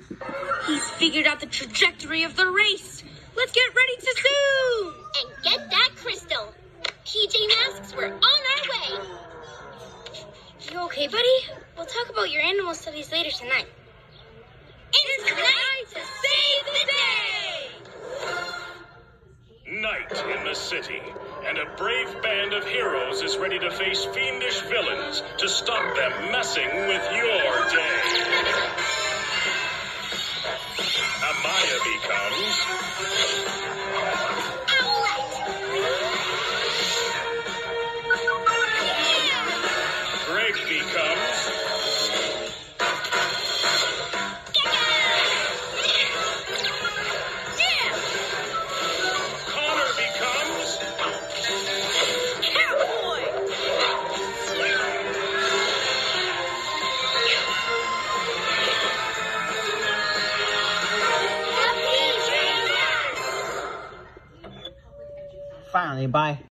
He's figured out the trajectory of the race. Let's get ready to zoom! And get that crystal. PJ Masks, we're on our way. You okay, buddy? We'll talk about your animal studies later tonight. It's night to save the day! Night in the city, and a brave band of heroes is ready to face fiendish villains to stop them messing with your day. Amaya becomes Owlette! Greg becomes Connor becomes Cowboy! Finally, bye.